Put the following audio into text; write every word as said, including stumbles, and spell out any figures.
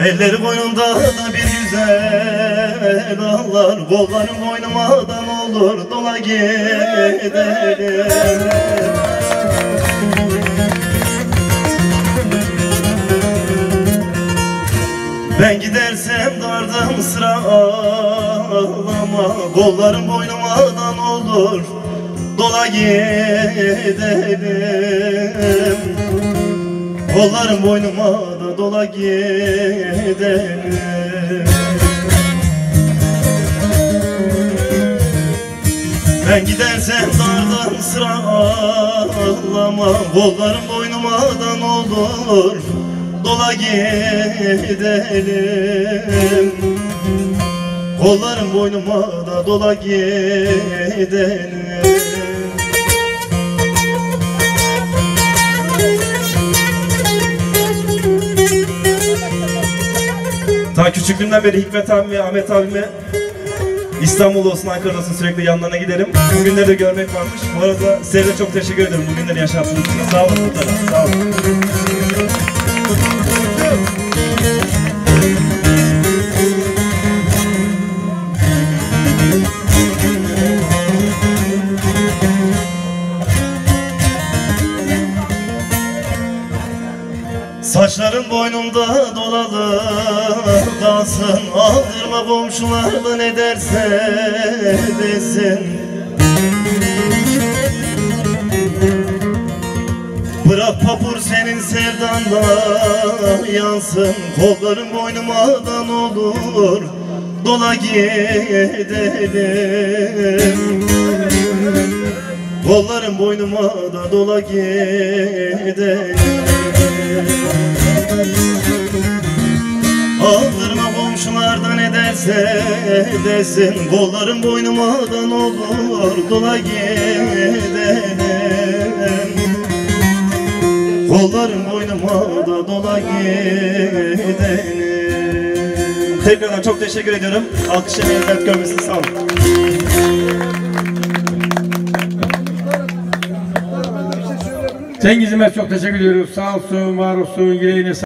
Elleri boynunda da bir güzel ağlar, kollarım boynumadan olur dola gidelim. Ben gidersem dardan sıra ağlama, kollarım boynumadan olur dola gidelim. Kollarım boynuma da dola gidelim. Ben gidersem dardan sıra ağlama, kollarım boynumadan olur dola gidelim. Kollarım boynuma da dola gidelim. Ta küçüklüğümden beri Hikmet abime, Ahmet abime İstanbul olsun, Ankara'da olsun sürekli yanlarına giderim. Bugünleri de görmek varmış. Bu arada size de çok teşekkür ederim bugünleri yaşattığınız için. Sağ olun muhtarım, sağ olun. Saçların boynumda dolalı kalsın, aldırma komşularla ne derse desin. Bırak papur senin sevdanda yansın, kolların boynumadan olur dola gidelim. Kollarım boynuma da dola gidelim. Aldırma komşulardan ne derse desin, kollarım boynumadan olur dola gidelim. Kollarım boynuma da dola gidelim. Tekrardan çok teşekkür ediyorum. Alkışla beni dert görmesin, sağ olun. Cengiz'ime çok teşekkür ediyoruz. Sağ olsun, var olsun, yüreğine